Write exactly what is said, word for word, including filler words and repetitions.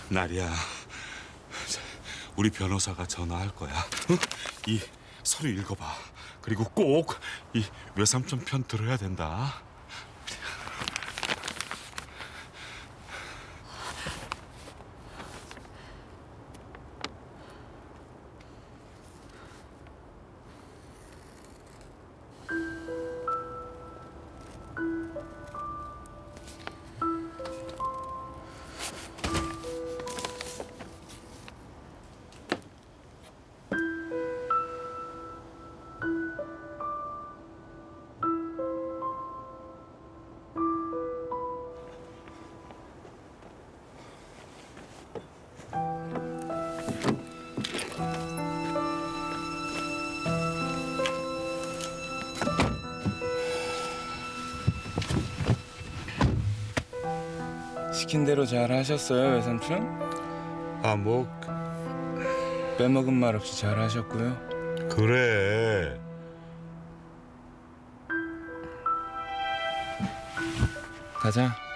나리야, 우리 변호사가 전화할 거야. 응? 이 서류 읽어봐. 그리고 꼭 이 외삼촌 편 들어야 된다. 시킨 대로 잘 하셨어요, 외삼촌? 아, 뭐 빼먹은 말 없이 잘 하셨고요. 그래. 가자.